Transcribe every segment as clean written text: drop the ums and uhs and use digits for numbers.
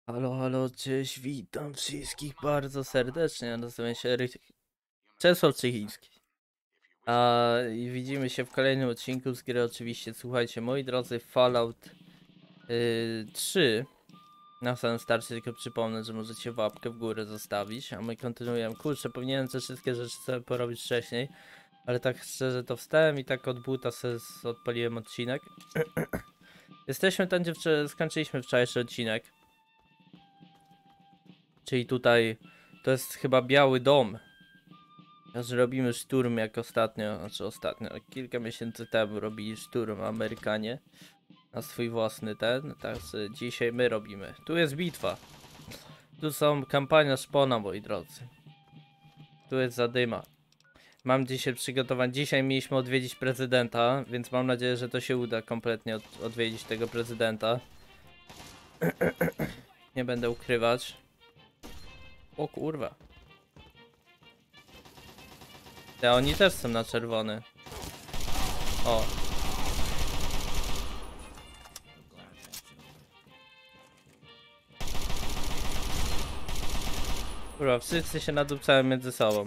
Halo, halo, cześć, witam wszystkich bardzo serdecznie. Ja nazywam się Czesław Czychiński. I widzimy się w kolejnym odcinku z gry. Oczywiście, słuchajcie, moi drodzy, Fallout 3. Na samym starcie tylko przypomnę, że możecie łapkę w górę zostawić, a my kontynuujemy. Kurczę, powinienem te wszystkie rzeczy sobie porobić wcześniej, ale tak szczerze to wstałem i tak od buta sobie odpaliłem odcinek. Jesteśmy tam, gdzie skończyliśmy wczorajszy odcinek. Czyli tutaj to jest chyba Biały Dom. Zrobimy szturm jak ostatnio, kilka miesięcy temu robili szturm Amerykanie na swój własny ten, także dzisiaj my robimy. Tu jest bitwa. Tu są kampania szpona, moi drodzy. Tu jest zadyma. Mam dzisiaj przygotowane, dzisiaj mieliśmy odwiedzić prezydenta, więc mam nadzieję, że to się uda kompletnie odwiedzić tego prezydenta. Nie będę ukrywać. O kurwa. Te oni też są na czerwony. O. Kurwa, wszyscy się nadupcają między sobą.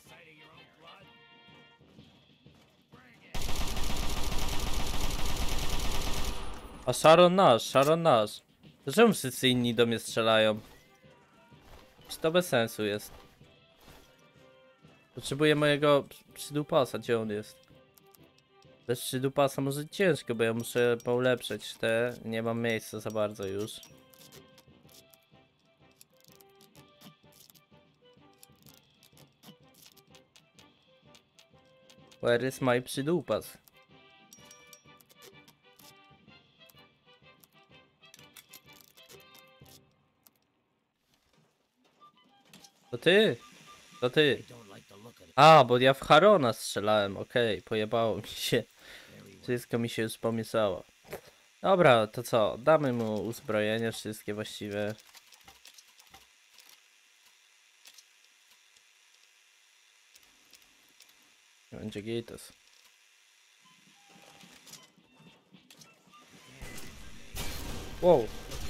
A Sharon nasz. To czemu wszyscy inni do mnie strzelają? Czy to bez sensu jest? Potrzebuję mojego przydupasa, gdzie on jest? Bez przydupasa może ciężko, bo ja muszę poulepszać te. Nie mam miejsca za bardzo już. Where is my przydupas? To ty! To ty! A, bo ja w Harona strzelałem, okej, pojebało mi się. Wszystko mi się już pomieszało. Dobra, to co? Damy mu uzbrojenie wszystkie właściwie. Będzie gites. Wow.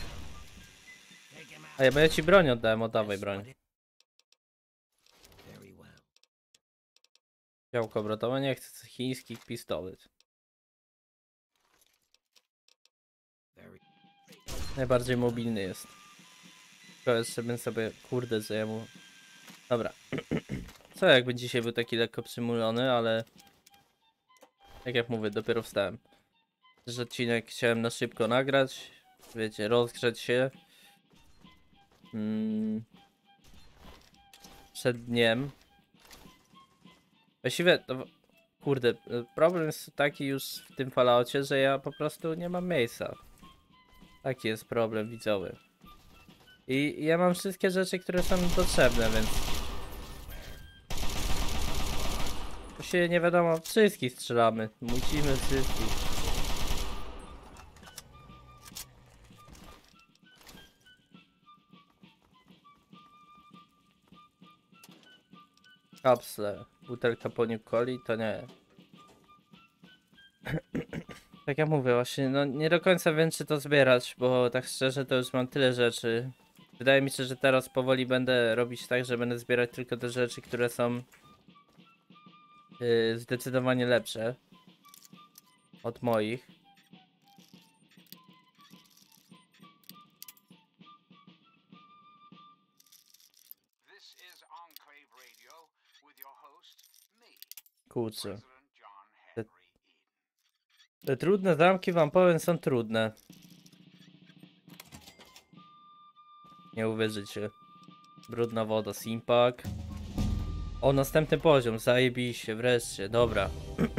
Ej, bo ja ci broń oddałem, oddawaj broń. Działko obrotowe, nie chcę chińskich pistolet. Najbardziej mobilny jest. To jeszcze bym sobie, kurde, zajęło. Dobra. Co jakby dzisiaj był taki lekko przymulony, ale... Tak jak mówię, dopiero wstałem. Też odcinek chciałem na szybko nagrać. Wiecie, rozgrzeć się. Przed dniem. Właściwie, to, kurde, problem jest taki już w tym Falloutie, że ja po prostu nie mam miejsca. Taki jest problem widzowy. I ja mam wszystkie rzeczy, które są potrzebne, więc... Tu się nie wiadomo, wszystkich strzelamy. Musimy wszystkich. Kapsle, butelka po Coli, to nie. Tak jak mówię, właśnie, no nie do końca wiem, czy to zbierać, bo tak szczerze to już mam tyle rzeczy. Wydaje mi się, że teraz powoli będę robić tak, że będę zbierać tylko te rzeczy, które są zdecydowanie lepsze od moich. Kurczę. Te trudne zamki, wam powiem, są trudne. Nie uwierzycie. Brudna woda, Simpak. O, następny poziom, zajebiście, wreszcie, dobra.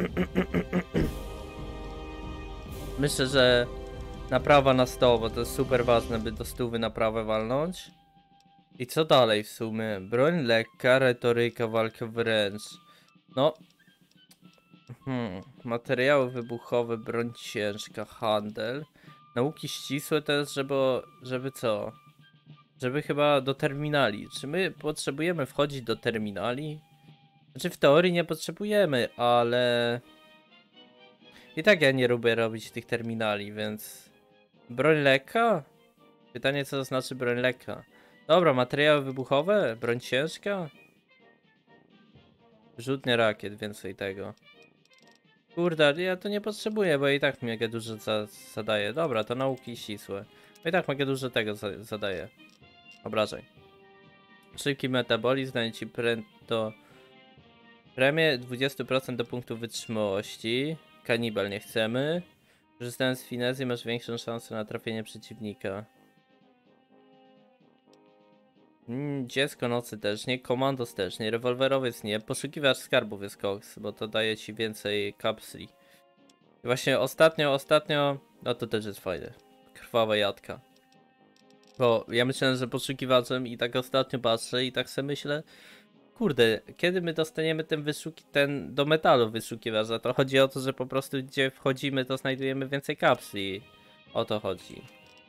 Myślę, że naprawa na 100, bo to jest super ważne, by do 100 naprawę walnąć. I co dalej w sumie? Broń lekka, retoryka, walka wręcz. No. Materiały wybuchowe, broń ciężka, handel. Nauki ścisłe to jest, żeby co? Żeby chyba do terminali. Czy my potrzebujemy wchodzić do terminali? Znaczy w teorii nie potrzebujemy, ale... I tak ja nie lubię robić tych terminali, więc... Broń lekka? Pytanie, co to znaczy broń lekka. Dobra, materiały wybuchowe? Broń ciężka? Rzutnie rakiet, więcej tego. Kurde, ja to nie potrzebuję, bo i tak mega dużo zadaje. Dobra, to nauki ścisłe. Bo i tak mega dużo tego zadaje. Obrażeń. Szybki metabolizm daje ci premię 20% do punktu wytrzymałości. Kanibal nie chcemy. Korzystając z finezji masz większą szansę na trafienie przeciwnika. Dziecko nocy też nie, komandos też nie, rewolwerowiec nie, poszukiwacz skarbów jest koks, bo to daje ci więcej kapsli. I właśnie ostatnio, no to też jest fajne. Krwawa jadka. Bo ja myślałem, że poszukiwaczem i tak ostatnio patrzę i tak sobie myślę, kurde, kiedy my dostaniemy ten do metalu wyszukiwacza, to chodzi o to, że po prostu gdzie wchodzimy, to znajdujemy więcej kapsli. O to chodzi.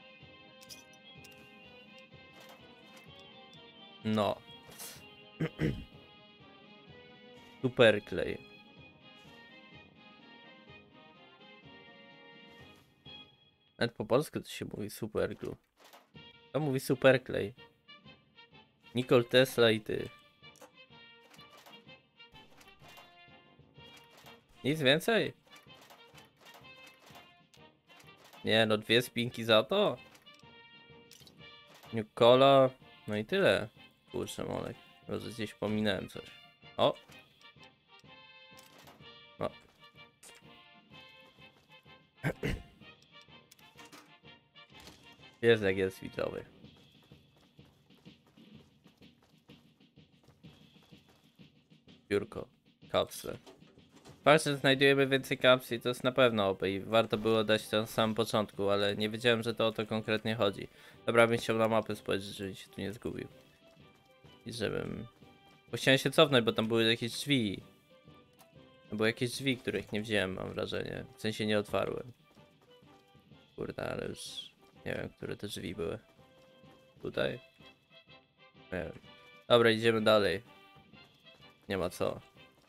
No. Superklej. Nawet po polsku to się mówi superglue. To mówi superklej. Nikola Tesla i ty. Nic więcej? Nie no, 2 spinki za to? Nikola. No i tyle. Kurczę, Molek. Może gdzieś pominąłem coś. O! O. Jest jak jest widzowy. Biurko. Kapsle. Fakt, że znajdujemy więcej kapsli, to jest na pewno OP i warto było dać to na samym początku, ale nie wiedziałem, że to o to konkretnie chodzi. Dobra, bym chciał na mapę spojrzeć, żebym się tu nie zgubił. I żebym... Bo chciałem się cofnąć, bo tam były jakieś drzwi. Były jakieś drzwi, których nie wziąłem, mam wrażenie. W sensie nie otwarłem. Kurde, ale już... Nie wiem, które te drzwi były. Tutaj? Nie wiem. Dobra, idziemy dalej. Nie ma co.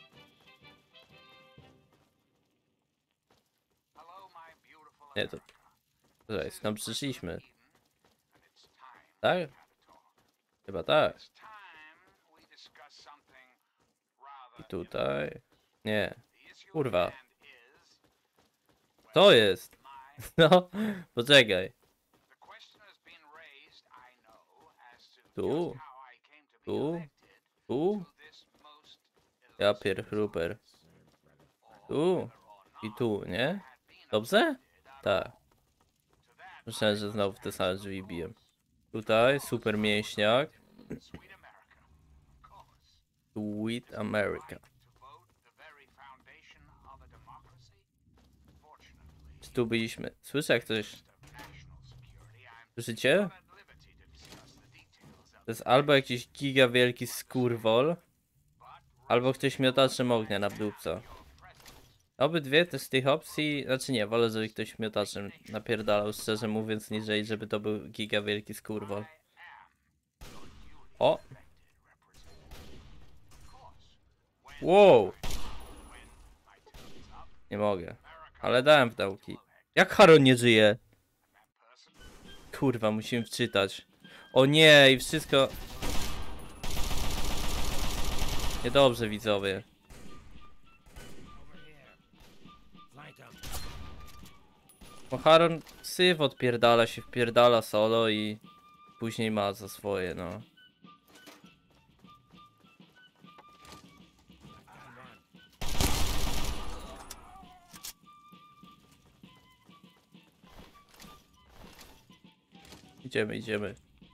Nie, to... Tutaj, tam przyszliśmy. Tak? Chyba tak. I tutaj. Nie. Kurwa. To jest. No, poczekaj. Tu. Tu. Tu. Ja pierchruper. Tu. I tu, nie? Dobrze? Tak. Myślałem, że znowu w te same drzwi biję. Tutaj, super mięśniak. Sweet America. Czy tu byliśmy? Słyszę jak ktoś... Słyszycie? To jest albo jakiś giga wielki skurwol, albo ktoś miotaczem ognia na dupca. Obydwie te z tych opcji, znaczy nie, wolę, żeby ktoś miotaczem napierdalał, szczerze mówiąc, niżeli żeby to był giga wielki skurwol. O! Wow! Nie mogę. Ale dałem w dałki. Jak Haron nie żyje? Kurwa, musimy wczytać. O nie, i wszystko... Niedobrze, widzowie. Bo Haron syf odpierdala się, wpierdala solo i... Później ma za swoje, no. Idziemy, idziemy.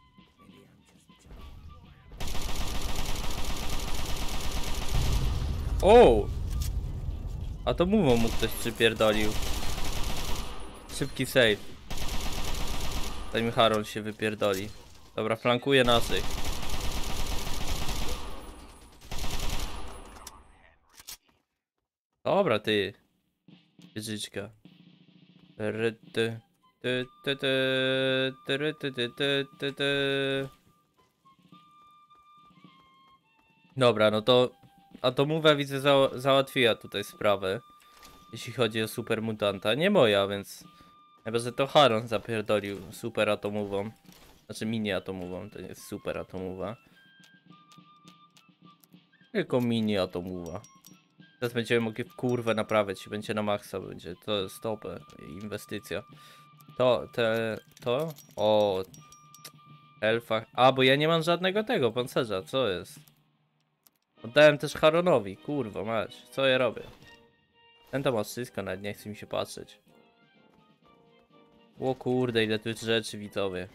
O! A to mówą mu ktoś przypierdolił. Szybki save. Zanim Haron się wypierdoli. Dobra, flankuje naszych. Dobra, ty. Wieżyczka. Dobra, no to Atomowa widzę załatwiła tutaj sprawę. Jeśli chodzi o super mutanta. Nie moja, więc Chyba, że to Haron zapierdolił super atomową. Znaczy mini atomową, to nie jest super atomowa. Tylko mini atomowa. Teraz będziemy mogli w kurwę naprawiać i będzie na maksa, będzie to stopę, inwestycja. To? O, elfa. A, bo ja nie mam żadnego tego pancerza, co jest? Oddałem też Haronowi, kurwa mać, co ja robię? Ten to ma wszystko, nawet nie chce mi się patrzeć. O kurde, ile tu jest rzeczy, widzowie.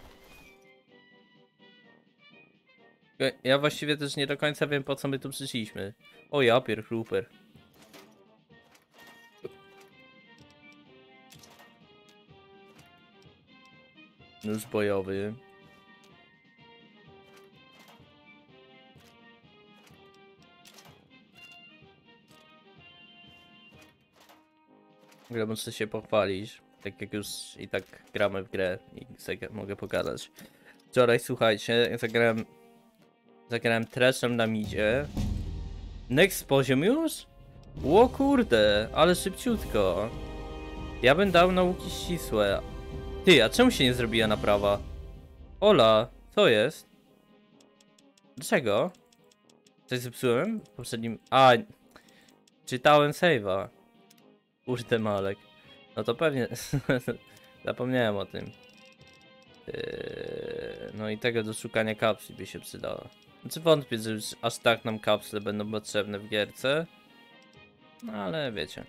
Ja właściwie też nie do końca wiem, po co my tu przyszliśmy. O ja, pierchluper. Nóż bojowy. Ja muszę się pochwalić. Tak jak już i tak gramy w grę i sobie mogę pogadać. Wczoraj, słuchajcie, zagrałem treszem na midzie. Next poziom już? O kurde, ale szybciutko. Ja bym dał nauki ścisłe. Ty, a czemu się nie zrobiła naprawa? Ola, co jest? Dlaczego? Coś zepsułem? W poprzednim... A, czytałem save'a. Kurde malek. No to pewnie... Zapomniałem o tym. No i tego do szukania kapsli by się przydało. Znaczy wątpię, że już aż tak nam kapsle będą potrzebne w gierce. No ale wiecie.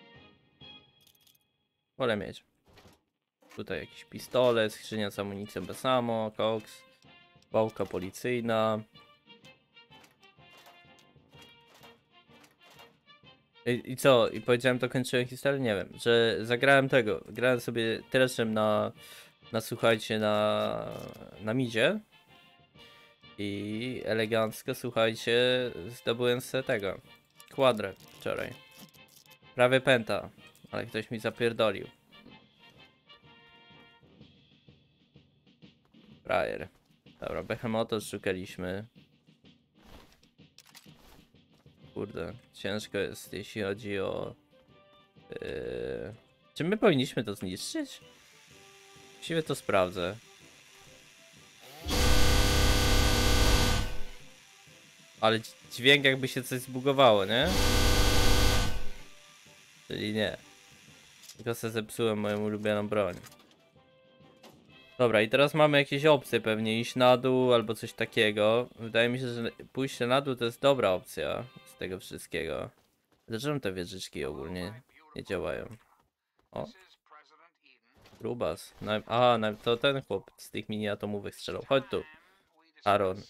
Wolę mieć. Tutaj jakiś pistolet, skrzynia z amunicją bez ammo, koks, pałka policyjna. I co? I powiedziałem, to kończyłem historię? Nie wiem, że zagrałem tego. Grałem sobie treszem słuchajcie, na midzie. I elegancko, słuchajcie, zdobyłem sobie tego. Kwadrę wczoraj. Prawie penta, ale ktoś mi zapierdolił. Frajer. Dobra, Behemoto szukaliśmy. Kurde, ciężko jest, jeśli chodzi o... Czy my powinniśmy to zniszczyć? Właściwie to sprawdzę. Ale dźwięk jakby się coś zbugowało, nie? Czyli nie. Tylko se zepsułem moją ulubioną broń. Dobra, i teraz mamy jakieś opcje, pewnie iść na dół albo coś takiego. Wydaje mi się, że pójście na dół to jest dobra opcja z tego wszystkiego. Dlaczego te wieżyczki ogólnie nie działają? O, Grubas. To ten chłop z tych mini atomówek strzelał. Chodź tu, Aaron.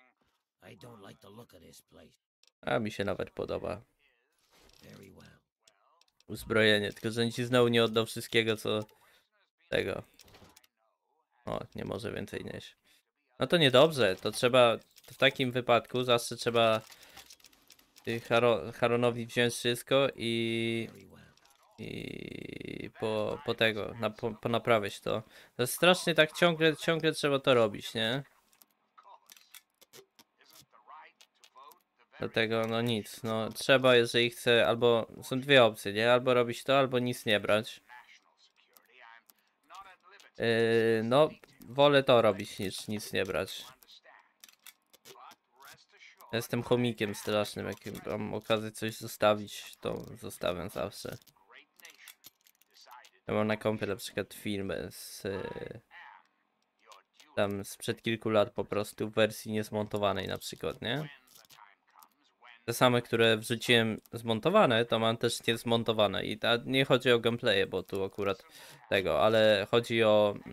A mi się nawet podoba. Uzbrojenie, tylko że ci znowu nie oddał wszystkiego, co tego. O, nie może więcej nieść. No to niedobrze, to trzeba, w takim wypadku zawsze trzeba Haronowi wziąć wszystko i po tego, ponaprawiać to. To jest strasznie tak ciągle trzeba to robić, nie? Dlatego no nic, no trzeba, jeżeli chce, albo są dwie opcje, nie? Albo robić to, albo nic nie brać. No, wolę to robić niż nic nie brać. Jestem chomikiem strasznym, jak mam okazję coś zostawić, to zostawiam zawsze. Ja mam na kompie na przykład filmy tam sprzed kilku lat po prostu w wersji niezmontowanej na przykład, nie? Te same, które wrzuciłem zmontowane, to mam też niezmontowane i nie chodzi o gameplaye, bo tu akurat tego, ale chodzi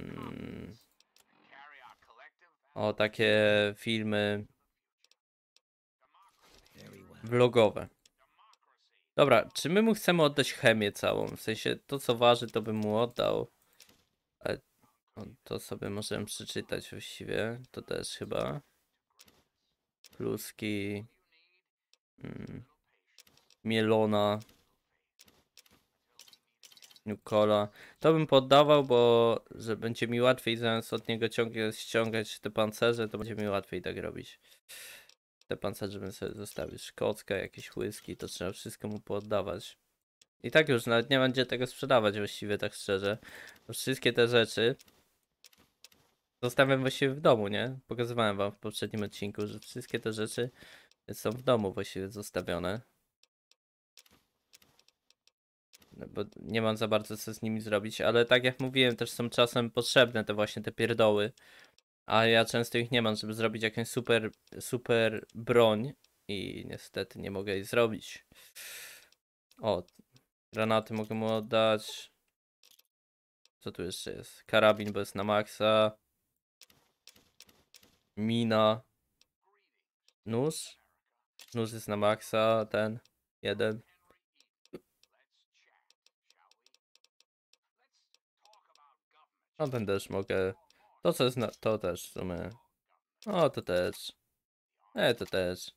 o takie filmy vlogowe. Dobra, czy my mu chcemy oddać chemię całą? W sensie to co waży to bym mu oddał. Ale to sobie możemy przeczytać właściwie. To też chyba. Kluski. Mielona. Nukola. To bym poddawał, bo że będzie mi łatwiej zamiast od niego ciągle ściągać te pancerze, to będzie mi łatwiej tak robić. Te pancerze bym sobie zostawił. Szkocka, jakieś whisky, to trzeba wszystko mu poddawać. I tak już nawet nie będzie tego sprzedawać właściwie, tak szczerze. Bo wszystkie te rzeczy zostawiam właściwie w domu, nie? Pokazywałem wam w poprzednim odcinku, że wszystkie te rzeczy są w domu właściwie zostawione. No bo nie mam za bardzo co z nimi zrobić, ale tak jak mówiłem, też są czasem potrzebne te właśnie te pierdoły. A ja często ich nie mam, żeby zrobić jakąś super broń. I niestety nie mogę jej zrobić. O, granaty mogę mu oddać. Co tu jeszcze jest? Karabin, bo jest na maksa. Mina. Nóż. Nóż jest na maksa, ten. Jeden. No ten też mogę. To co jest na... to też w sumie. O, to też. To też.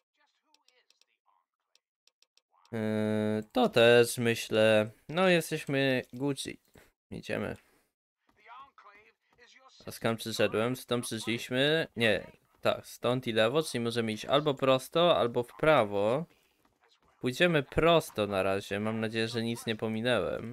To też myślę. No jesteśmy Gucci. Idziemy. A skąd przyszedłem? Stąd przyszliśmy. Nie. Tak, stąd i lewo, czyli możemy iść albo prosto, albo w prawo. Pójdziemy prosto na razie. Mam nadzieję, że nic nie pominęłem.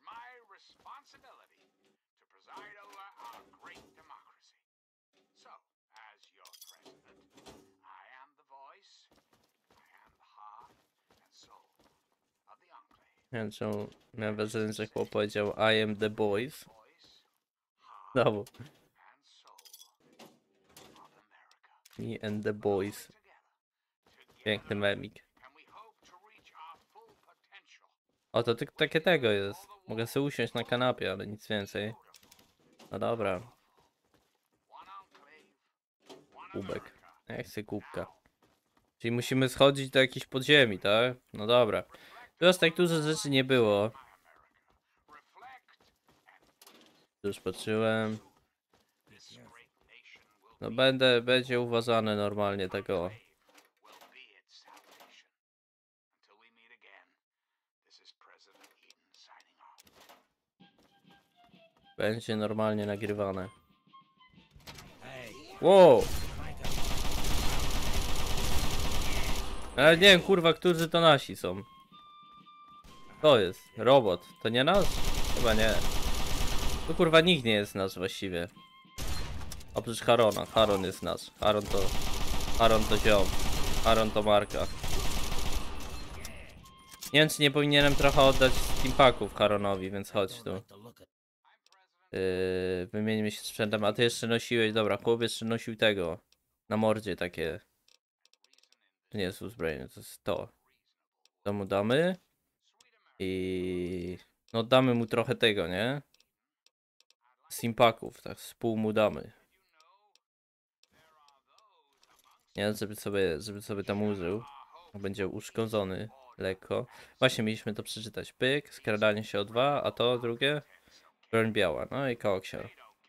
Nie wiem czemu miałem wrażenie, że chłop powiedział I am the boys. No, me and the boys. Piękny memik. O, to tylko takie tego jest. Mogę sobie usiąść na kanapie, ale nic więcej. No dobra. Kubek. Ja chcę kubka. Czyli musimy schodzić do jakiejś podziemi, tak? No dobra. Tu aż tak dużo rzeczy nie było. Już patrzyłem. No będzie uważane normalnie tego. Będzie normalnie nagrywane. Wow! Ale nie wiem, kurwa, którzy to nasi są. To jest robot. To nie nasz? Chyba nie. To kurwa nikt nie jest nasz właściwie. Oprócz Harona. Haron jest nasz. Haron to ziom. Haron to marka. Nie wiem, czy nie powinienem trochę oddać steampaków Haronowi, więc chodź tu. Wymienimy się sprzętem, a ty jeszcze nosiłeś, dobra, chłop jeszcze nosił tego. Na mordzie takie. To nie jest uzbrojenie, to jest to. To mu damy. I... no damy mu trochę tego, nie? Steampaków, tak, z pół mu damy. Nie, żeby sobie tam użył. Będzie uszkodzony lekko. Właśnie mieliśmy to przeczytać. Pyk, skradanie się o 2, a to drugie? Broń biała, no i koksior.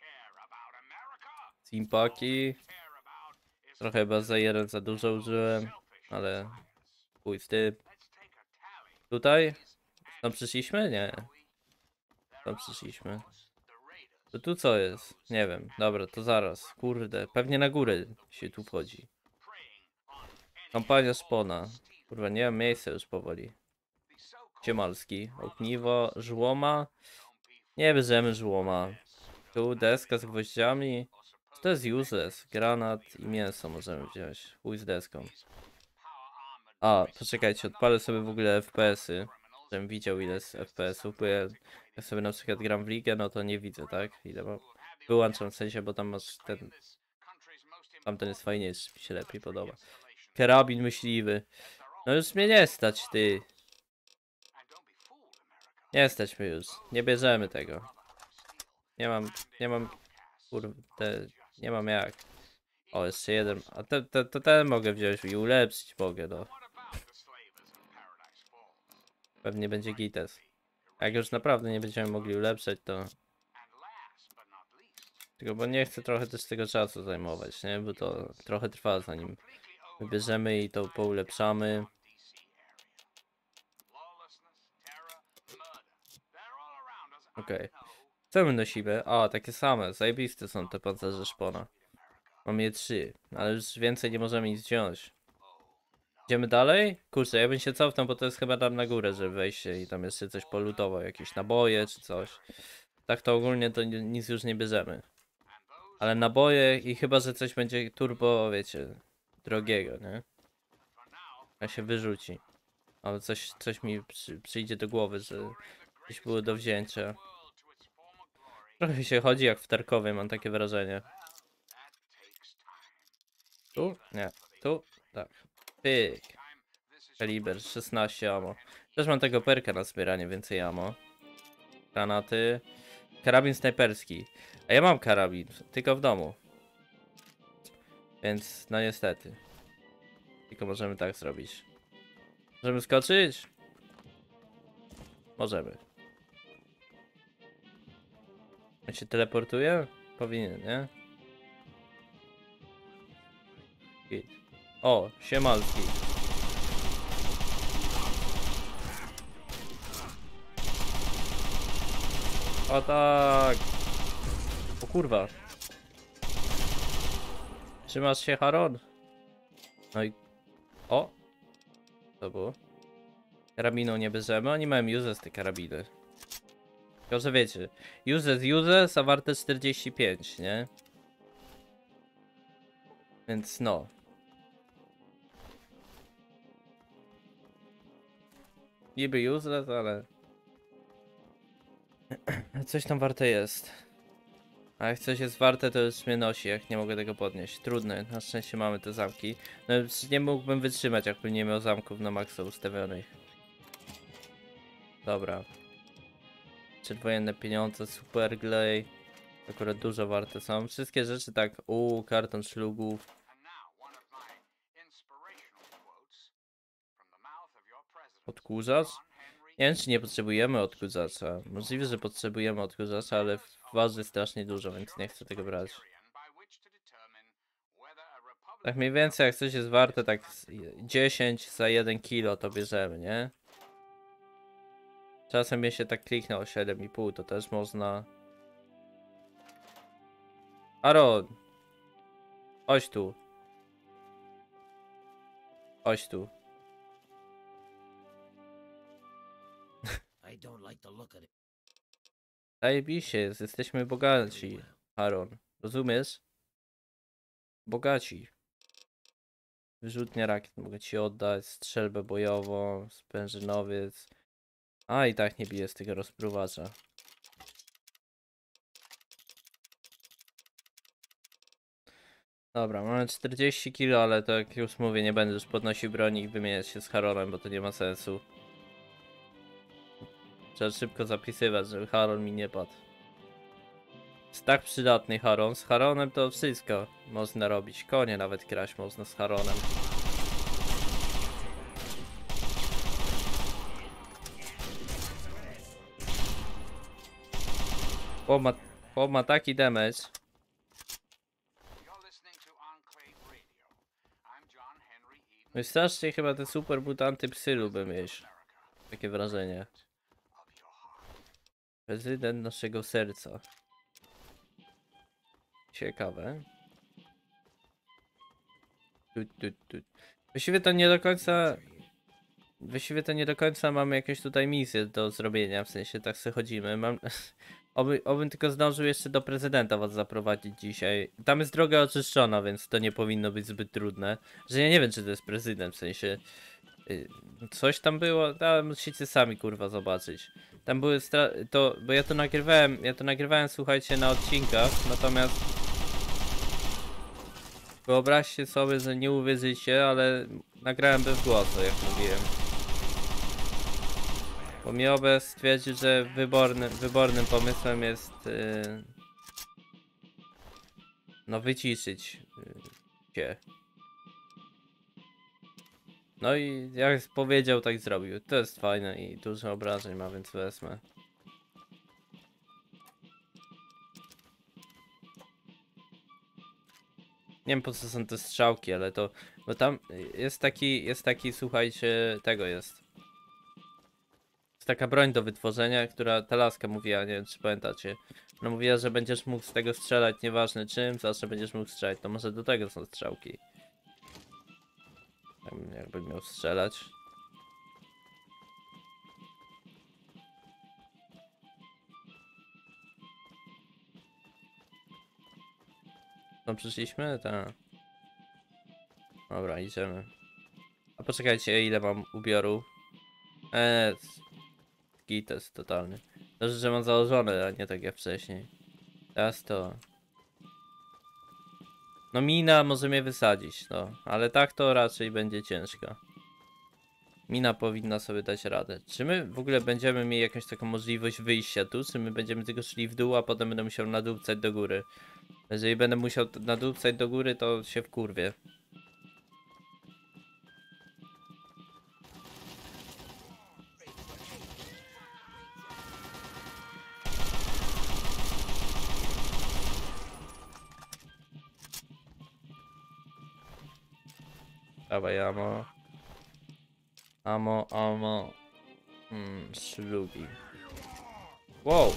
Steampaki. Trochę chyba za jeden za dużo użyłem, ale chuj z tym. Tutaj? Tam przyszliśmy? Nie. Tam przyszliśmy. To tu co jest? Nie wiem. Dobra, to zaraz. Kurde, pewnie na górę się tu wchodzi. Kampania szpona. Kurwa, nie mam miejsca już powoli. Ciemalski. Ogniwo, żłoma. Nie bierzemy żłoma. Tu deska z gwoździami. To jest useless. Granat i mięso możemy wziąć. Chuj z deską. A, poczekajcie, odpalę sobie w ogóle FPS-y. Żebym widział ile jest FPS-ów, bo jak sobie na przykład gram w ligę, no to nie widzę, tak? Ile mam. Wyłączam w sensie, bo tam masz ten... Tamten jest fajniejszy, mi się lepiej podoba. Karabin myśliwy. No już mnie nie stać, ty. Nie stać mnie już. Nie bierzemy tego. Nie mam, kurde, nie mam jak. O, jeszcze jeden. A ten mogę wziąć i ulepszyć mogę, no. Pewnie będzie gites. Jak już naprawdę nie będziemy mogli ulepszać, to... Tylko bo nie chcę trochę też tego czasu zajmować, nie? Bo to trochę trwa zanim wybierzemy i to poulepszamy. Okej. Co my nosimy? A, takie same. Zajebiste są te pancerze szpona. Mam je 3, ale już więcej nie możemy nic wziąć. Idziemy dalej? Kurczę, ja bym się cofnął, bo to jest chyba tam na górę, żeby wejść i tam jeszcze coś polutował, jakieś naboje czy coś. Tak to ogólnie to nic już nie bierzemy. Ale naboje i chyba, że coś będzie turbo, wiecie, drogiego, nie? A się wyrzuci. Ale coś mi przyjdzie do głowy, że gdzieś było do wzięcia. Trochę się chodzi jak w Tarkowie, mam takie wrażenie. Tu? Nie. Tu? Tak. Pyk. Kaliber 16 ammo. Też mam tego perka na zbieranie, więcej ammo. Granaty. Karabin snajperski. A ja mam karabin, tylko w domu. Więc no niestety. Tylko możemy tak zrobić. Możemy skoczyć? Możemy. On się teleportuje? Powinien, nie? Git. O, siemalski. O tak. O kurwa. Trzymasz się, Haron? No i... O! To było. Karabinu nie bierzemy, oni mają uses te karabiny. Tylko, że wiecie, uses, a warte 45, nie? Więc no. Niby useless, ale... Coś tam warte jest. A jak coś jest warte, to już mnie nosi, jak nie mogę tego podnieść. Trudne, na szczęście mamy te zamki. No nie mógłbym wytrzymać, jakbym nie miał zamków na maksa ustawionych. Dobra. Przedwojenne pieniądze, super glej. Akurat dużo warte są. Wszystkie rzeczy tak, karton szlugów. Odkurzacz? Nie wiem, czy nie potrzebujemy odkurzacza. Możliwe, że potrzebujemy odkurzacza, ale waży strasznie dużo, więc nie chcę tego brać. Tak mniej więcej, jak coś jest warte, tak 10 za 1 kilo to bierzemy, nie? Czasem mnie się tak kliknął 7,5, to też można. Aaron! Chodź tu. Chodź tu. Zajebiście jest, jesteśmy bogaci, Aaron. Rozumiesz? Bogaci. Wyrzutnia rakiet mogę ci oddać, strzelbę bojową, sprężynowiec. A i tak nie bije z tego rozpruwacza. Dobra, mamy 40 kg, ale to jak już mówię, nie będę już podnosił broni i wymieniać się z Haronem, bo to nie ma sensu. Trzeba szybko zapisywać, żeby Haron mi nie padł. Jest tak przydatny Haron. Z Haronem to wszystko można robić. Konie nawet kraść można z Haronem. Chłop ma taki damage. No i strasznie chyba te super mutanty psy lubię mieć. Takie wrażenie. Prezydent naszego serca. Ciekawe. Właściwie to nie do końca... Właściwie to nie do końca mamy jakieś tutaj misje do zrobienia, w sensie tak sobie chodzimy. Obym tylko zdążył jeszcze do prezydenta was zaprowadzić dzisiaj. Tam jest droga oczyszczona, więc to nie powinno być zbyt trudne. Że ja nie wiem, czy to jest prezydent, w sensie... Coś tam było, tam musicie sami kurwa zobaczyć. Tam były bo ja to nagrywałem, słuchajcie, na odcinkach, natomiast wyobraźcie sobie, że nie uwierzycie, ale nagrałem bez głosu, jak mówiłem. Bo Miobe stwierdził, że wybornym pomysłem jest no wyciszyć cię. No i jak powiedział, tak zrobił. To jest fajne i dużo obrażeń ma, więc wezmę. Nie wiem po co są te strzałki, ale to... Bo tam jest taki, słuchajcie, tego jest. Jest taka broń do wytworzenia, która ta laska mówiła, nie wiem czy pamiętacie. Ona mówiła, że będziesz mógł z tego strzelać, nieważne czym, zawsze będziesz mógł strzelać. To może do tego są strzałki. Jakby miał strzelać. No przyszliśmy? Tak. Dobra, idziemy. A poczekajcie, ile mam ubioru? Gites totalny. Dobrze, że mam założone, a nie tak jak wcześniej. Teraz to... No mina może mnie wysadzić, no. Ale tak to raczej będzie ciężko. Mina powinna sobie dać radę. Czy my w ogóle będziemy mieli jakąś taką możliwość wyjścia tu? Czy my będziemy tylko szli w dół, a potem będę musiał nadupcać do góry? Jeżeli będę musiał nadupcać do góry, to się wkurwię. Dawaj, amo. Amo. Szlugi. Wow.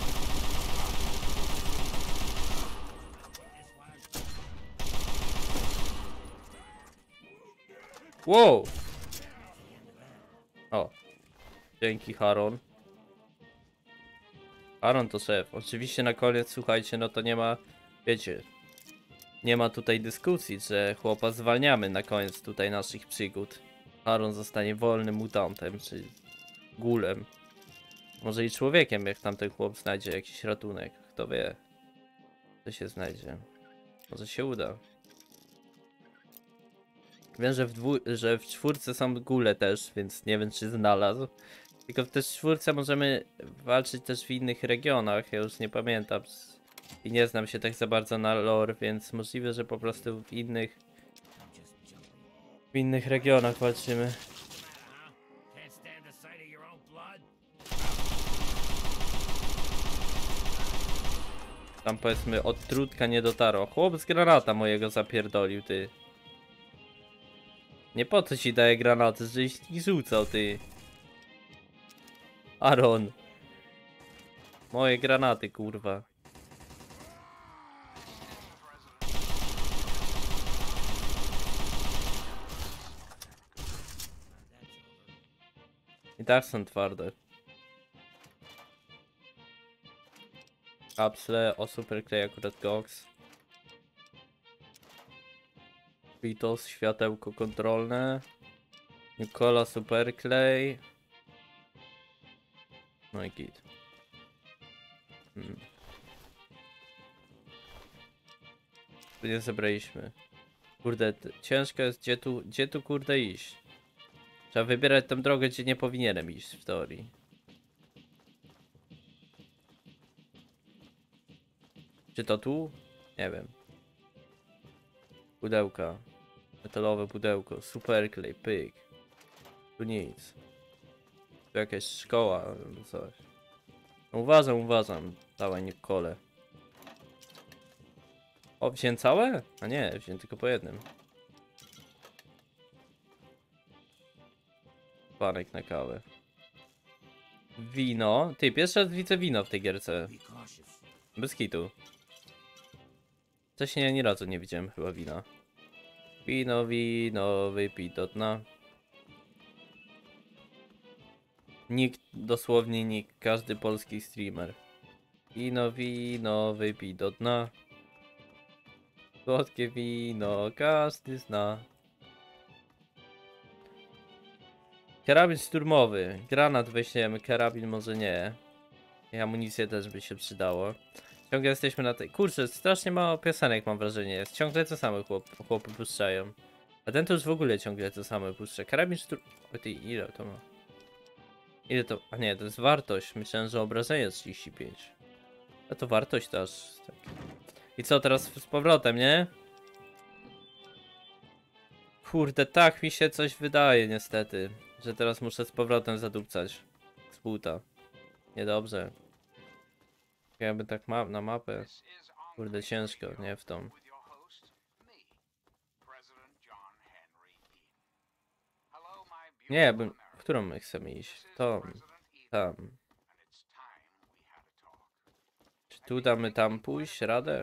Wow. O. Dzięki, Haron. Haron to szef. Oczywiście na koniec, słuchajcie, no to nie ma, wiecie, nie ma tutaj dyskusji, że chłopa zwalniamy na koniec tutaj naszych przygód. Haron zostanie wolnym mutantem, czy gulem. Może i człowiekiem, jak tamten chłop znajdzie jakiś ratunek. Kto wie, co się znajdzie. Może się uda. Wiem, że w czwórce są gule też, więc nie wiem, czy znalazł. Tylko w też czwórce możemy walczyć też w innych regionach, ja już nie pamiętam. I nie znam się tak za bardzo na lore, więc możliwe, że po prostu w innych regionach walczymy. Tam powiedzmy od trudka nie dotarło. Chłop z granata mojego zapierdolił, ty. Nie po co ci daje granaty, żeś ich rzucał, ty. Aaron. Moje granaty, kurwa. I tak są twarde. Kapsle o superklej akurat Gox. Vitos, światełko kontrolne. Nikola superklej. No i git. Tu nie zebraliśmy. Kurde, ciężko jest gdzie tu kurde iść. Trzeba wybierać tę drogę, gdzie nie powinienem iść w teorii. Czy to tu? Nie wiem. Pudełka. Metalowe pudełko. Superklej, pyk. Tu nic. Tu jakaś szkoła albo coś. No uważam. Dawaj, nie kole. O, wziąłem całe? A nie, wziąłem tylko po jednym. Panek na kawę. Wino. Ty, pierwszy raz widzę wino w tej gierce. Bez kitu. Wcześniej ani razu nie widziałem chyba wina. Wino, wypij do dna. Nikt, dosłownie nikt, każdy polski streamer. Wino, wypij do dna. Słodkie wino, każdy zna. Karabin szturmowy. Granat weźmiemy, karabin może nie. I amunicję też by się przydało. Ciągle jesteśmy na tej... Kurczę, strasznie mało piosenek mam wrażenie jest. Ciągle to same chłopy puszczają. A ten to już w ogóle ciągle to same puszcza. Karabin szturmowy... O ty, ile to ma? Ile to... A nie, to jest wartość. Myślałem, że obrażenie 35. A to wartość też. Tak. I co teraz z powrotem, nie? Kurde, tak mi się coś wydaje niestety. Że teraz muszę z powrotem zadupcać. Z buta. Niedobrze. Jakby tak na mapę. Kurde, ciężko, nie w tą. Nie, w którą my chcemy iść? Tam. Czy tu damy tam pójść? Radę?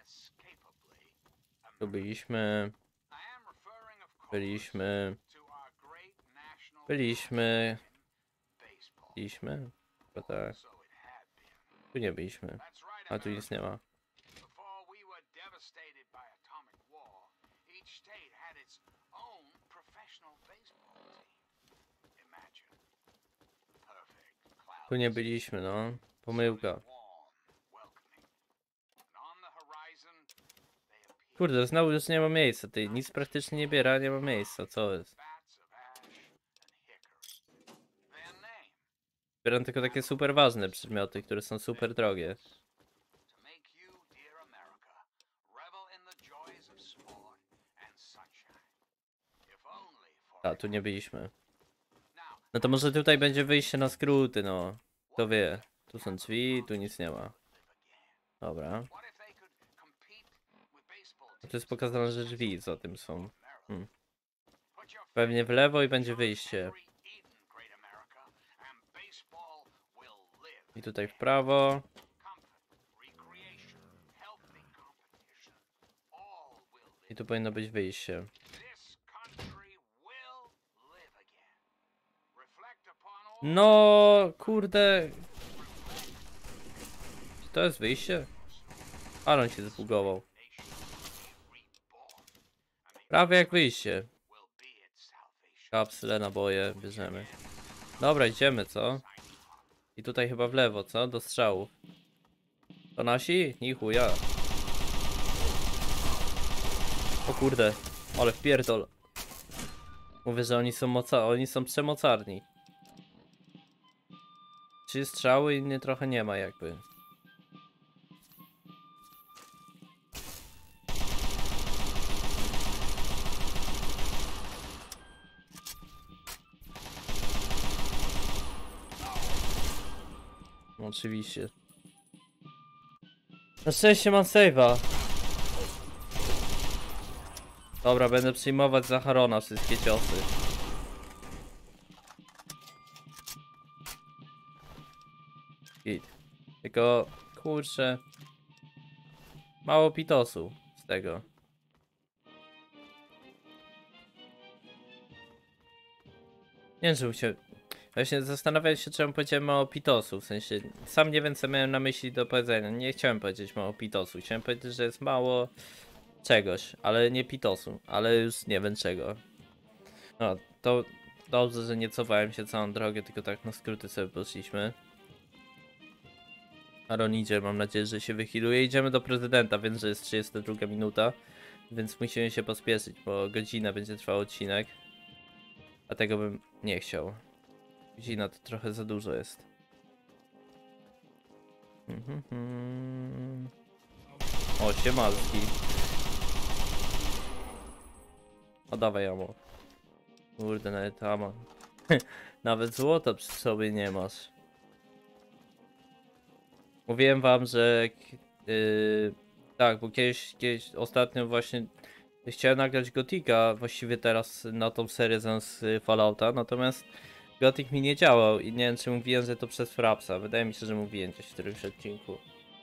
Tu byliśmy. Byliśmy. Byliśmy. Byliśmy? Chyba tak. Tu nie byliśmy. A tu nic nie ma. Tu nie byliśmy, no. Pomyłka. Kurde, znowu już nie ma miejsca. Ty nic praktycznie nie biera, nie ma miejsca. Co jest? Zbieram tylko takie super ważne przedmioty, które są super drogie. A, tu nie byliśmy. No to może tutaj będzie wyjście na skróty, no. Kto wie. Tu są drzwi, tu nic nie ma. Dobra. To jest pokazane, że drzwi za tym są. Pewnie w lewo i będzie wyjście. I tutaj w prawo. I tu powinno być wyjście. No, kurde. Czy to jest wyjście? Ale on się zbugował. Prawie jak wyjście. Kapsle, naboje, bierzemy. Dobra, idziemy, co? I tutaj chyba w lewo, co? Do strzałów. To nasi? Ni chuja. O kurde, ale wpierdol. Mówię, że oni są przemocarni. 3 strzały i mnie trochę nie ma jakby. No, oczywiście. Na szczęście mam save'a. Dobra, będę przyjmować za Harona wszystkie ciosy. Git. Tylko, kurczę, mało pitosu z tego. Nie wiem, czemu się... Właśnie zastanawiałem się, czemu powiedziałem mało pitosu, w sensie... Sam nie wiem, co miałem na myśli do powiedzenia. Nie chciałem powiedzieć mało pitosu. Chciałem powiedzieć, że jest mało czegoś, ale nie pitosu. Ale już nie wiem czego. No, to dobrze, że nie cofałem się całą drogę, tylko tak na skróty sobie poszliśmy. Aaron idzie, mam nadzieję, że się wychiluje. Idziemy do prezydenta, wiem, że jest 32 minuta, więc musimy się pospieszyć, bo godzina będzie trwał odcinek. A tego bym nie chciał. Godzina to trochę za dużo jest. O, siemalski. O, dawaj amo. Kurde, nawet amo. Nawet złota przy sobie nie masz. Mówiłem wam, że tak, bo kiedyś ostatnio właśnie chciałem nagrać Gotika, właściwie teraz na tą serię z Fallouta, natomiast Gothic mi nie działał i nie wiem, czy mówiłem, że to przez Frapsa. Wydaje mi się, że mówiłem gdzieś w którymś odcinku.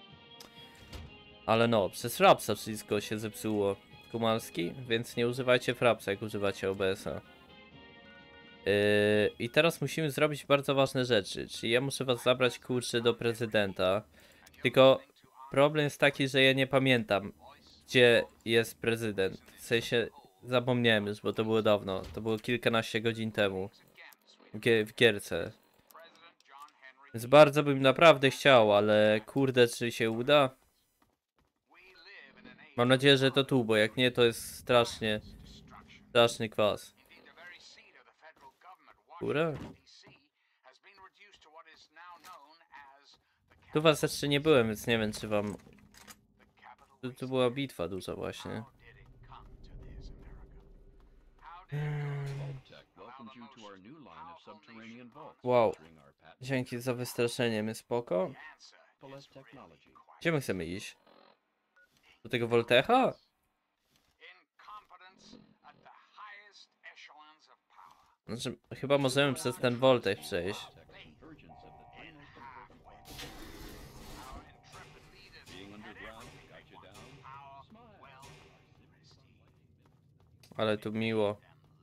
Ale no, przez Frapsa wszystko się zepsuło. Kumalski, więc nie używajcie Frapsa, jak używacie OBS-a. I teraz musimy zrobić bardzo ważne rzeczy, czyli ja muszę was zabrać, kurczę, do prezydenta. Tylko problem jest taki, że ja nie pamiętam, gdzie jest prezydent. W sensie zapomniałem już, bo to było dawno. To było kilkanaście godzin temu. W gierce. Więc bardzo bym naprawdę chciał, ale kurde, czy się uda? Mam nadzieję, że to tu, bo jak nie, to jest straszny kwas. Kurde? Tu was jeszcze nie byłem, więc nie wiem, czy wam... Tu była bitwa duża właśnie. Wow. Dzięki za wystraszenie, my spoko. Gdzie my chcemy iść? Do tego Voltecha? Znaczy, chyba możemy przez ten Voltech przejść. Ale tu miło.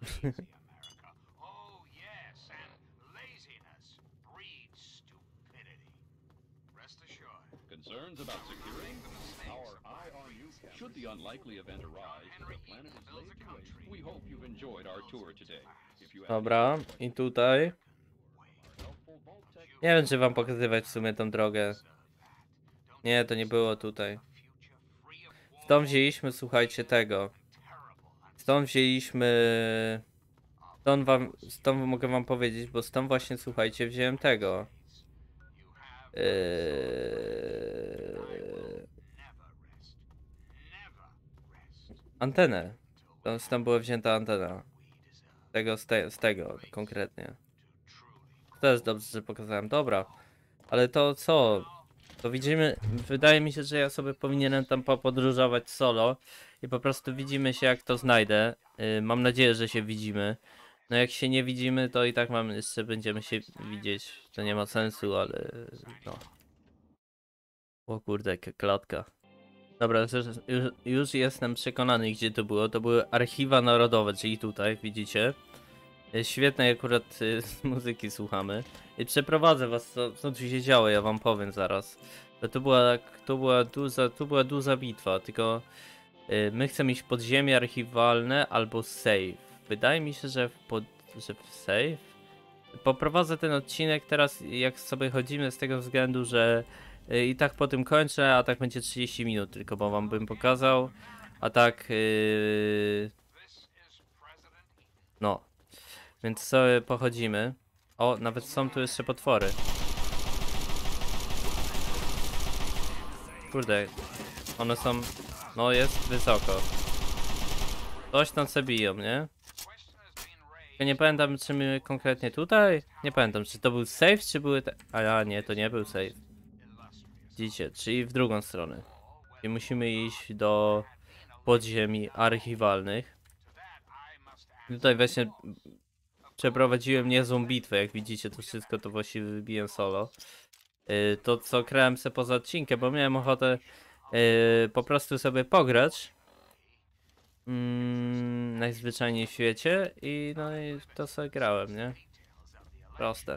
Oh, yes, and laziness breeds stupidity. Rest assured. Concerns about security? Our Eye on You cameras. Should the unlikely event arise that the planet is laid to waste, we hope you've enjoyed our tour today. If you have any Dobra, questions, i tutaj. helpful Vault Tech Nie wiem, czy wam pokazywać w sumie tą drogę. Nie, to nie było tutaj. Stąd wzięliśmy, słuchajcie, tego. Stąd wzięliśmy... Stąd mogę wam powiedzieć, bo stąd właśnie, słuchajcie, wziąłem tego. Antenę. Stąd była wzięta antena. Z tego konkretnie. Też dobrze, że pokazałem. Dobra. Ale to co? To widzimy, wydaje mi się, że ja sobie powinienem tam popodróżować solo i po prostu widzimy się, jak to znajdę. Mam nadzieję, że się widzimy. No jak się nie widzimy, to i tak jeszcze będziemy się widzieć. To nie ma sensu, ale no. O kurde, jaka klatka. Dobra, już jestem przekonany, gdzie to było. To były Archiwa Narodowe, czyli tutaj, widzicie. Świetnej akurat muzyki słuchamy. I przeprowadzę was, co tu się działo, ja wam powiem zaraz. To była duża bitwa, tylko my chcemy iść pod ziemię archiwalne albo save. Wydaje mi się, że w save. Poprowadzę ten odcinek teraz, jak sobie chodzimy, z tego względu, że i tak po tym kończę, a tak będzie 30 minut tylko, bo wam bym pokazał. A tak... no. Więc sobie pochodzimy. O, nawet są tu jeszcze potwory. Kurde, one są... No, jest wysoko. Coś tam se biją, nie? Ja nie pamiętam, czy my konkretnie tutaj? Nie pamiętam, czy to był save, czy były te... A nie, to nie był save. Widzicie, czyli w drugą stronę. I musimy iść do podziemi archiwalnych. Tutaj właśnie przeprowadziłem niezłą bitwę, jak widzicie, to wszystko to właściwie wybiłem solo. To co grałem sobie poza odcinkiem, bo miałem ochotę po prostu sobie pograć. Najzwyczajniej w świecie i no i to sobie grałem, nie? Proste.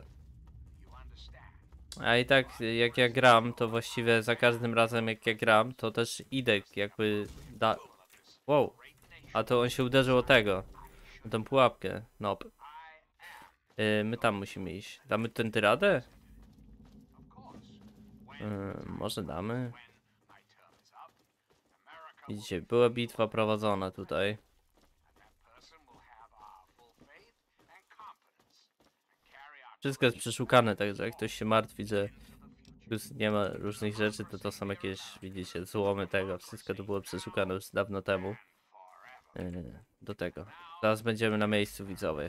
A i tak jak ja gram, to właściwie za każdym razem jak ja gram, to też idę jakby Wow. A to on się uderzył o tego. O tą pułapkę. Nope. My tam musimy iść. Damy tędy radę? Może damy. Widzicie, była bitwa prowadzona tutaj. Wszystko jest przeszukane, także jak ktoś się martwi, że tu nie ma różnych rzeczy, to są jakieś, widzicie, złomy tego. Wszystko to było przeszukane już dawno temu. Do tego. Teraz będziemy na miejscu, widzowie.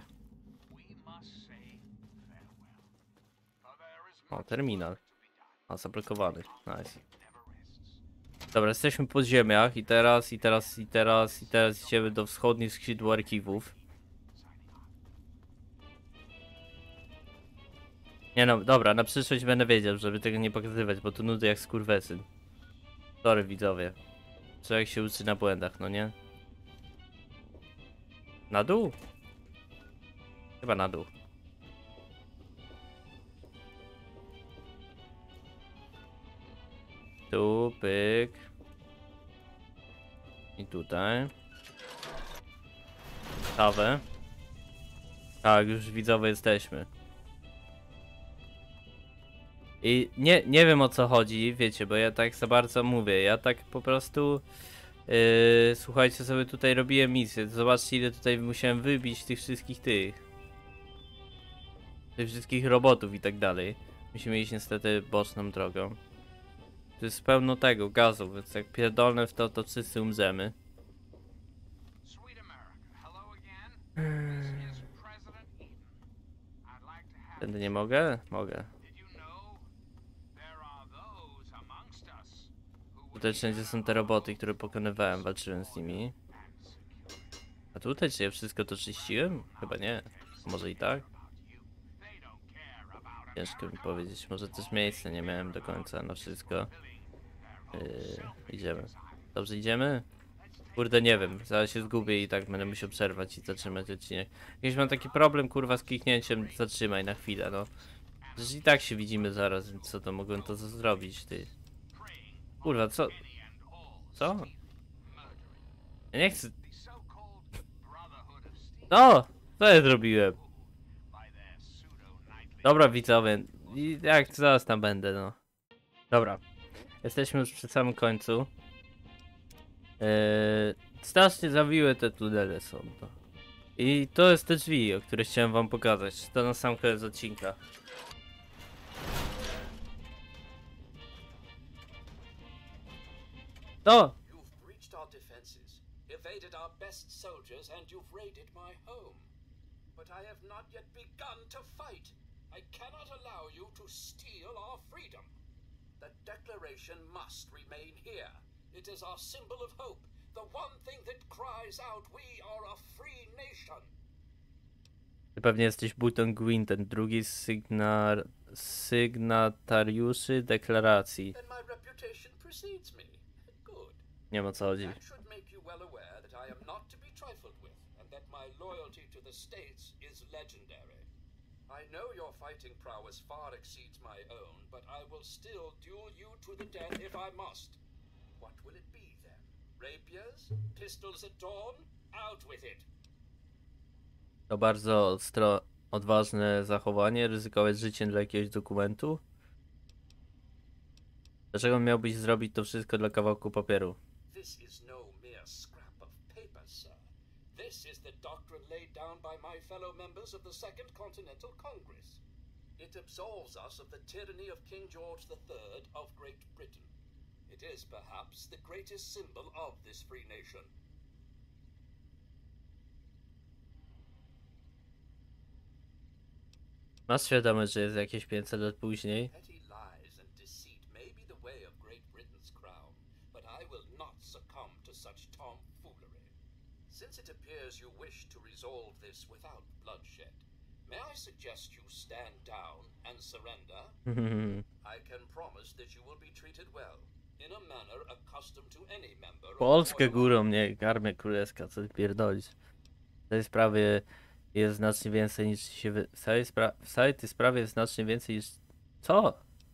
O, terminal. A, zablokowany. Nice. Dobra, jesteśmy po ziemiach i teraz idziemy do wschodnich skrzydła archiwów. Nie no, dobra, na przyszłość będę wiedział, żeby tego nie pokazywać, bo tu nudzę jak skurwesyn. Sorry, widzowie. Człowiek się uczy na błędach, no nie? Na dół? Chyba na dół. Tu, pyk. I tutaj. Kawę. Tak, już widzowie jesteśmy. I nie wiem o co chodzi, wiecie, bo ja tak za bardzo mówię. Ja tak po prostu... słuchajcie, sobie tutaj robiłem misję. Zobaczcie, ile tutaj musiałem wybić tych wszystkich robotów i tak dalej. Musimy iść niestety boczną drogą. Tu jest pełno tego, gazu, więc jak pierdolne w to wszyscy umrzemy. Tędy nie mogę? Mogę. Tutaj wszędzie są te roboty, które pokonywałem, walczyłem z nimi. A tutaj czy ja wszystko to czyściłem? Chyba nie. Może i tak? Ciężko mi powiedzieć, może też miejsca nie miałem do końca na wszystko. Idziemy. Dobrze idziemy? Kurde, nie wiem, zaraz się zgubię i tak będę musiał przerwać i zatrzymać odcinek. Jakiś mam taki problem, kurwa, z kliknięciem, zatrzymaj na chwilę, no. Przecież i tak się widzimy zaraz, więc co to mogłem to zrobić, ty. Kurwa, co? Co? Ja nie chcę... No! Co ja zrobiłem? Dobra, widzowie, i jak zaraz tam będę, no. Dobra, jesteśmy już przy samym końcu. Strasznie zawiłe te tunele są, no. I to jest te drzwi, o których chciałem wam pokazać. To na sam koniec odcinka. No! You've breached our defenses, evaded our best soldiers, and you've raided my home. But I have not yet begun to fight. I cannot allow you to steal our freedom. The Declaration must remain here. It is our symbol of hope, the one thing that cries out, we are a free nation. Ty pewnie jesteś Button Gwyn, ten drugi z sygnatariuszy deklaracji. Then my reputation precedes me. Good. Nie ma co chodzi. That should make you well aware that I am not to be trifled with, and that my loyalty to the States is legendary. I know your fighting prowess far exceeds my own, but I will still duel you to the death if I must. What will it be then? Rapiers? Pistols at dawn? Out with it! To bardzo odważne zachowanie, ryzykować życiem dla jakiegoś dokumentu. Dlaczego miałbyś zrobić to wszystko dla kawałku papieru? This is no mere scrap of paper, sir. This is the doctrine laid down by my fellow members of the Second Continental Congress. It absolves us of the tyranny of King George III of Great Britain. It is perhaps the greatest symbol of this free nation. Masz świadomość, że jest jakieś 500 lat później? Petty lies and deceit may be the way of Great Britain's crown, but I will not succumb to such tomfoolery. Since it appears you wish to resolve this without bloodshed, may I suggest you stand down and surrender? I can promise that you will be treated well, in a manner accustomed to any member of Polskę the Royal górą, nie Armia Królewska, co ty pierdolisz. W tej sprawie jest znacznie więcej niż się w całej tej sprawie jest znacznie więcej niż... Co?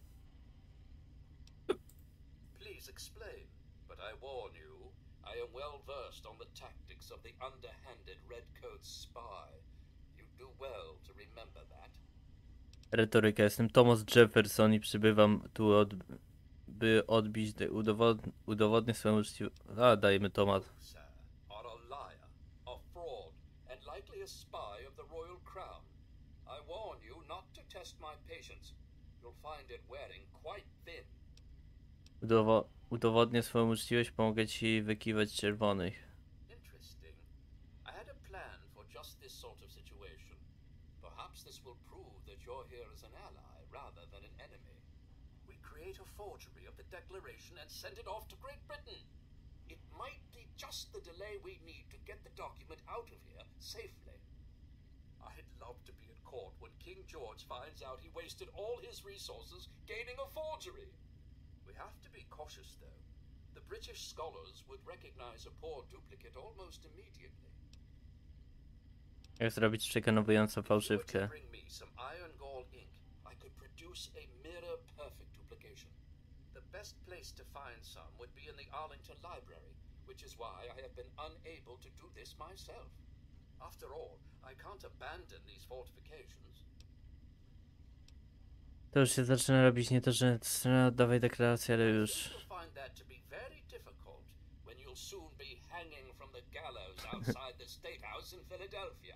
Please explain, but I warn you, I am well versed on the tactics of the underhanded redcoat spy. You do well to remember that. Retoryka. Jestem Thomas Jefferson i przybywam tu by odbić, udowodnić swoją uczciwość. A, dajmy Tomat. Sir, are a liar, a fraud, and likely a spy of the royal crown. I warn you not to test my patience. You'll find it wearing quite thin. Udowodnię swoją uczciwość, pomogę ci wykiwać czerwonych. Interesting. I had a plan for just this sort of situation. Perhaps this will prove that you're here as an ally rather than an enemy. We create a forgery of the Declaration and send it off to Great Britain. It might be just the delay we need to get the document out of here safely. I'd love to be at court when King George finds out he wasted all his resources gaining a forgery. We have to be cautious, though. The British scholars would recognize a poor duplicate almost immediately. Jak zrobić przekonującą If you were to fałszywkę? bring me some iron gall ink, I could produce a mirror perfect duplication. The best place to find some would be in the Arlington Library, which is why I have been unable to do this myself. After all, I can't abandon these fortifications. To już się zaczyna robić nie to, że oddawaj deklarację, ale I już... think you'll find that to be very difficult when you'll soon be hanging from the gallows outside the State House in Philadelphia.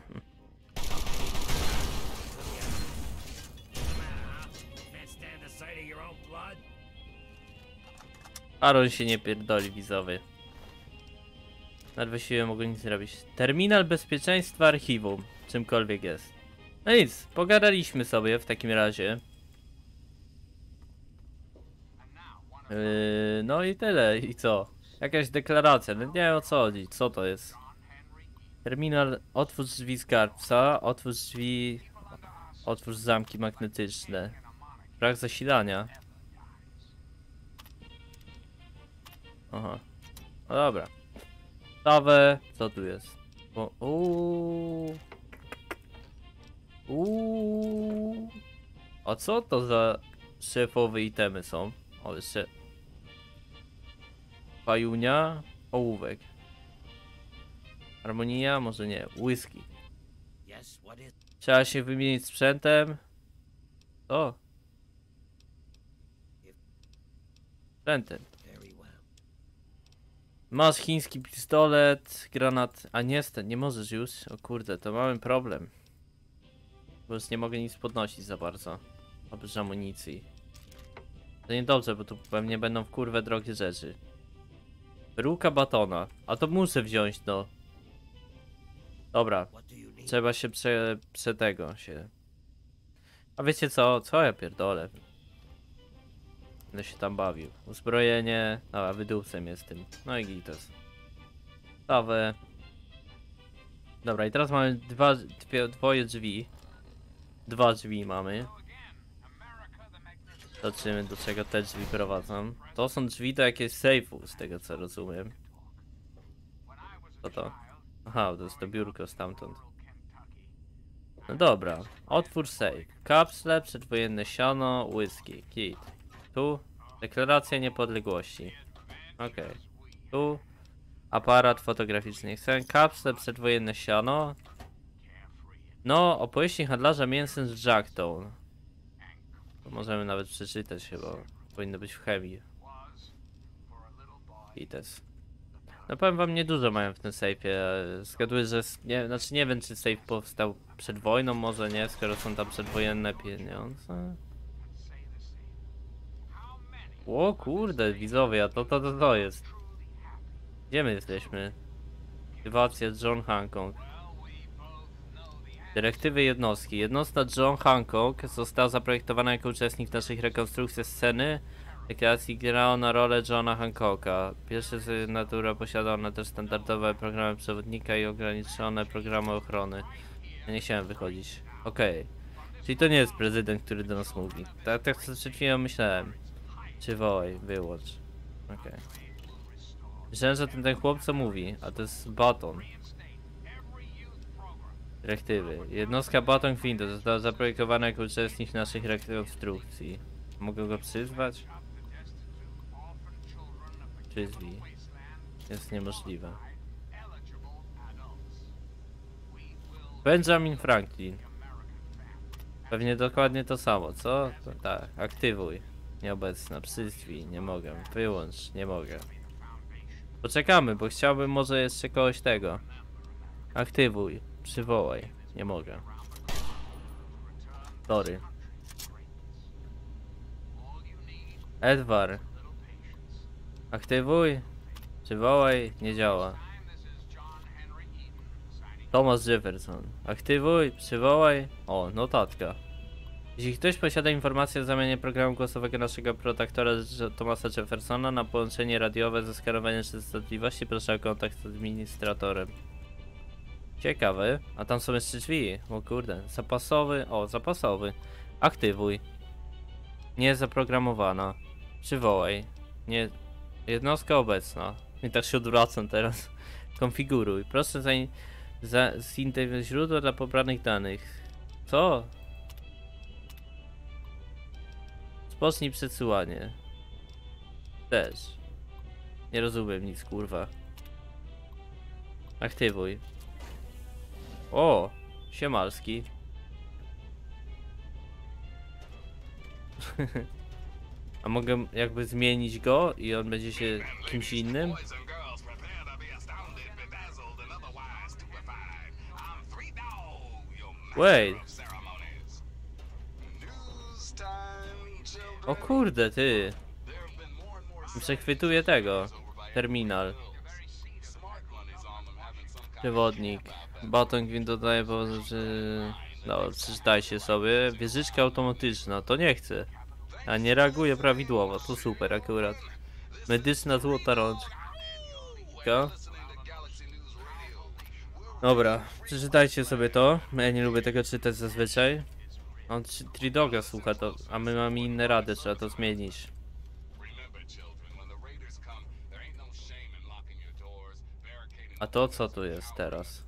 Can't stand the sight of your own blood? Aaron się nie pierdoli, widzowie. Nawet właściwie mogę nic zrobić. Terminal bezpieczeństwa archiwum. Czymkolwiek jest. No nic, pogadaliśmy sobie w takim razie. No i tyle. I co? Jakaś deklaracja. No nie wiem o co chodzi. Co to jest? Terminal, otwórz drzwi skarbca, otwórz drzwi... Otwórz zamki magnetyczne. Brak zasilania. Aha. No dobra. Stawę. Co tu jest? A co to za szefowe itemy są? O, jeszcze... Pajunia, ołówek. Harmonia? Może nie. Whisky. Yes, what is... Trzeba się wymienić sprzętem. O. Sprzętem. Very well. Masz chiński pistolet, granat... A nie możesz już. O kurde, to mamy problem. Bo już nie mogę nic podnosić za bardzo. Oprócz amunicji. To niedobrze, bo tu pewnie będą w kurwę drogie rzeczy. Peruka batona. A to muszę wziąć, no. Dobra. What do you need? Trzeba się tego się... A wiecie co? Co ja pierdolę? Będę się tam bawił. Uzbrojenie... A wydupcem jest tym. No i gites. Stawę. Dobra, i teraz mamy dwoje drzwi. Dwa drzwi mamy. Zobaczymy, do czego te drzwi prowadzą. To są drzwi do jakiegoś sejfu, z tego co rozumiem. Co to? Aha, to jest to biurko stamtąd. No dobra, otwórz safe. Kapsle, przedwojenne siano, whisky, kit. Tu deklaracja niepodległości. Okej. Tu aparat fotograficzny. Chcę kapsle, przedwojenne siano. No, opowieści handlarza mięsem z Jacktown. To możemy nawet przeczytać chyba. Powinno być w chemii. Ites. No powiem wam, niedużo mają w tym sejfie. Zgaduję, że... nie wiem, czy sejf powstał przed wojną, może nie, skoro są tam przedwojenne pieniądze. O kurde, widzowie, a to jest. Gdzie my jesteśmy? Aktywacja John Hancock. Dyrektywy jednostki. Jednostka John Hancock została zaprojektowana jako uczestnik naszych rekonstrukcji sceny. Deklaracji grała na rolę Johna Hancocka. Pierwsza sygnatura posiada ona też standardowe programy przewodnika i ograniczone programy ochrony. Ja nie chciałem wychodzić. Okej. Czyli to nie jest prezydent, który do nas mówi. Tak przed chwilą myślałem. Czy wołaj, wyłącz. Okej. Myślałem, że ten chłop co mówi, a to jest Baton. Dyrektywy. Jednostka Baton Quinto została zaprojektowana jako uczestnik naszych rekonstrukcji. Mogę go przyzwać? Przyzwij. Jest niemożliwe. Benjamin Franklin. Pewnie dokładnie to samo, co? Tak, aktywuj. Nieobecna, przyzwij, nie mogę. Wyłącz, nie mogę. Poczekamy, bo chciałbym może jeszcze kogoś tego. Aktywuj, przywołaj, nie mogę. Sorry. Edward. Aktywuj, przywołaj, nie działa. Thomas Jefferson. Aktywuj, przywołaj. O, notatka. Jeśli ktoś posiada informację o zamianie programu głosowego naszego protektora Thomasa Jeffersona na połączenie radiowe ze skanowaniem częstotliwości, proszę o kontakt z administratorem. Ciekawe. A tam są jeszcze drzwi. O kurde. Zapasowy. O, zapasowy. Aktywuj. Nie zaprogramowana. Przywołaj. Nie. Jednostka obecna. I tak się odwracam teraz. Konfiguruj. Proszę zintegrować źródło dla pobranych danych. Co? Spocznij przesyłanie. Też. Nie rozumiem nic, kurwa. Aktywuj. O! Siemalski. A mogę jakby zmienić go i on będzie się kimś innym? Wait. O kurde, ty. Przechwytuję tego. Terminal. Przewodnik. Baton Gwint dodaje, że... No, przeczytajcie sobie. Wieżyczka automatyczna, to nie chcę. A nie reaguje prawidłowo, to super akurat. Medyczna złota rączka. Dobra, przeczytajcie sobie to. Ja nie lubię tego czytać zazwyczaj. On Tridoga słucha to, a my mamy inne rady, trzeba to zmienić. A to co tu jest teraz?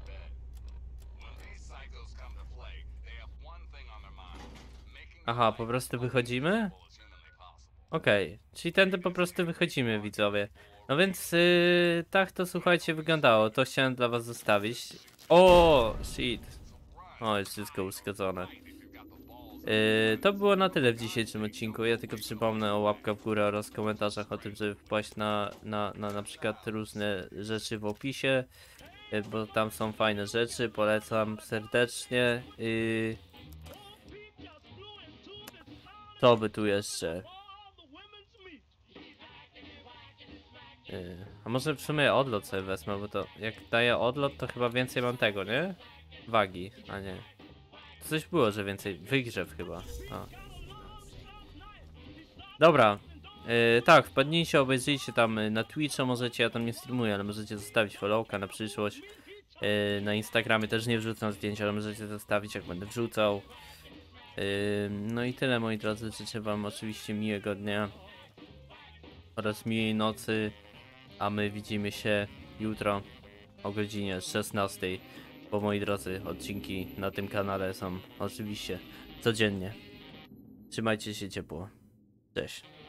Aha, po prostu wychodzimy? Okej, czyli tędy po prostu wychodzimy, widzowie. No więc tak to słuchajcie wyglądało. To chciałem dla was zostawić. O, shit. O, jest wszystko uszkodzone. To było na tyle w dzisiejszym odcinku. Ja tylko przypomnę o łapkach w górę oraz komentarzach o tym, żeby wpaść na przykład różne rzeczy w opisie, bo tam są fajne rzeczy. Polecam serdecznie. Co by tu jeszcze? A może w sumie odlot sobie wezmę, bo to jak daję odlot, to chyba więcej mam tego, nie? Wagi, a nie. Coś było, że więcej. Wygrzew chyba. A. Dobra. Tak, wpadnijcie, obejrzyjcie tam na Twitcha, możecie, ja tam nie streamuję, ale możecie zostawić followka na przyszłość. Na Instagramie też nie wrzucam zdjęć, ale możecie zostawić, jak będę wrzucał. No i tyle, moi drodzy. Życzę wam oczywiście miłego dnia oraz miłej nocy, a my widzimy się jutro o godzinie 16. Bo moi drodzy, odcinki na tym kanale są oczywiście codziennie. Trzymajcie się ciepło. Cześć.